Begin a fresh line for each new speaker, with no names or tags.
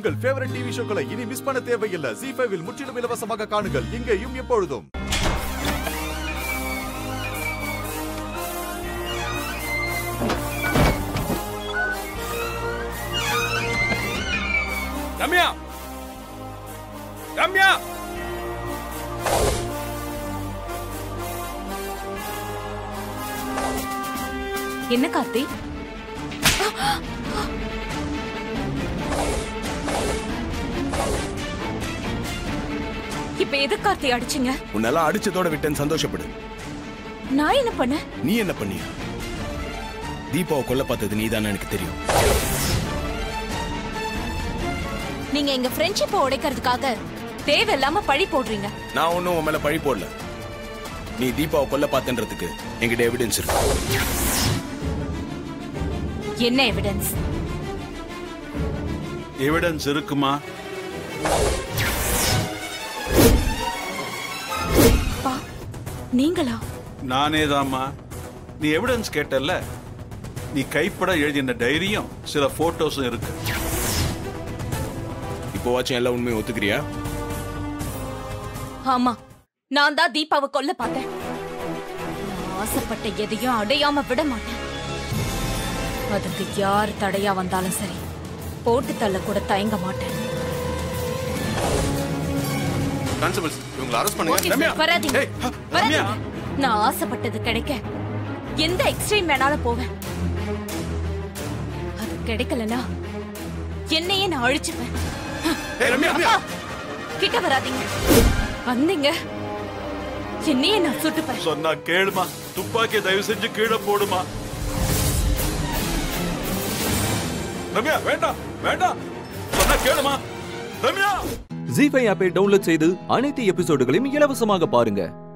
உங்கள் favourite TV ஷோக்களை இனி miss பண்ண தேவையில்லை. ZEE5 இல் முற்றிலும் இலவசமாக காணுங்கள். இங்கேயும் எப்பொழுதும்.
ரம்யா, ரம்யா,
என்ன கார்த்தி? இப்ப எது கார்த்தி அடிச்சீங்க?
உன்னெல்லாம் அடிச்சதோட விட்டேன்னு சந்தோஷப்படு.
நான் என்ன பண்ண?
நீ என்ன பண்ணியா? தீபாவை கொல்ல பார்த்தது நீதானே எனக்கு தெரியும்.
நீங்க எங்க ஃப்ரெண்ட்ஷிப்பை உடைக்கிறதுக்காக தேவையில்லாம பழி போடுறீங்க.
நான் ஒன்னும் உன் மேல பழி போடல. நீ தீபாவை கொல்ல பார்த்தன்றதுக்கு என்கிட்ட எவிடன்ஸ் இருக்கு.
என்ன எவிடன்ஸ்?
எவிடன்ஸ் இருக்குமா?
நீங்களா?
நானேதாம்மா. நீ எவிடன்ஸ் கேட்டல்ல, நீ கைப்பட எழுதின டைரியும் சில போட்டோஸும் இருக்கு.
இப்போ வாச்சும் எல்லா உண்மையும் ஒத்துக்கிறியா?
ஆமா, நான் தான் தீபாவை கொல்ல பார்த்தேன். ஆசைப்பட்ட எதையும் அடையாம விட மாட்டேன். அதுக்கு யார் தடையா வந்தாலும் சரி, போட்டு தள்ள கூட தயங்க மாட்டேன்.
கான்ஸ்டபிள்ஸ், இவங்களை அரெஸ்ட் பண்ணுங்க.
வராதீங்க. நான் ஆசைப்பட்டது கிடைக்க எந்த எக்ஸ்ட்ரீம் வேணாலும் போவேன். அது கிடைக்கலனா என்னையே நான் அழிச்சுப்பேன். கிட்ட வராதீங்க. வந்தீங்க என்னையே நான் சுட்டுப்பேன்.
சொன்னா கேளுமா, துப்பாக்கியை தயவு செஞ்சு கீழே போடுமா. ரம்யா, வேண்டாம் வேண்டாம், சொன்னா கேளுமா. ரம்யா.
ZEE5 ஆப்பை டவுன்லோட் செய்து அனைத்து எபிசோடுகளையும் இலவசமாக பாருங்க.